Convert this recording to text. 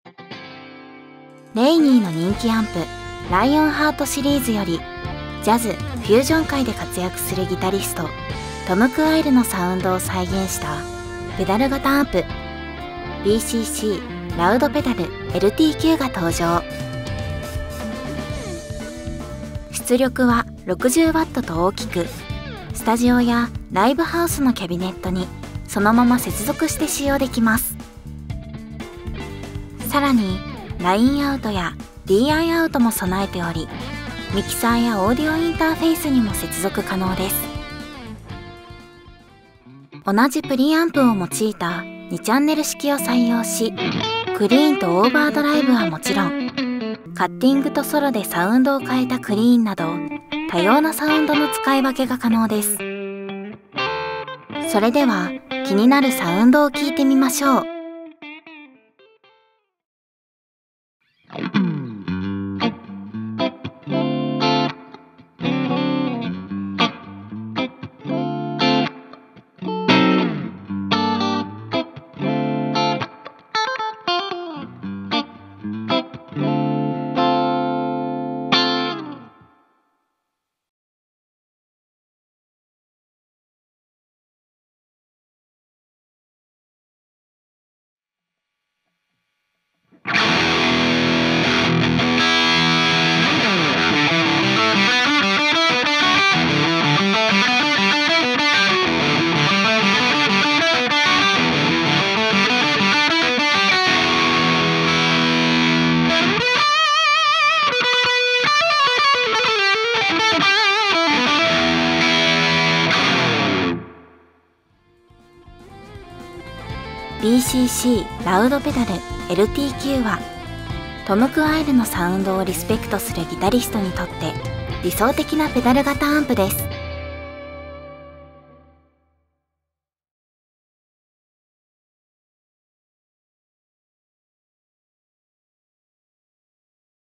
レイニーの人気アンプライオンハートシリーズよりジャズ・フュージョン界で活躍するギタリストトム・クワイルのサウンドを再現したペダル型アンプ BCC ラウドペダル LT9 が登場。出力は 60W と大きく、スタジオやライブハウスのキャビネットにそのまま接続して使用できます。さらにラインアウトや DI アウトも備えており、ミキサーやオーディオインターフェースにも接続可能です。同じプリアンプを用いた2チャンネル式を採用し、クリーンとオーバードライブはもちろん、カッティングとソロでサウンドを変えたクリーンなど多様なサウンドの使い分けが可能です。それでは気になるサウンドを聞いてみましょう。BCC ラウドペダル LT9 はトム・クワイルのサウンドをリスペクトするギタリストにとって理想的なペダル型アンプです。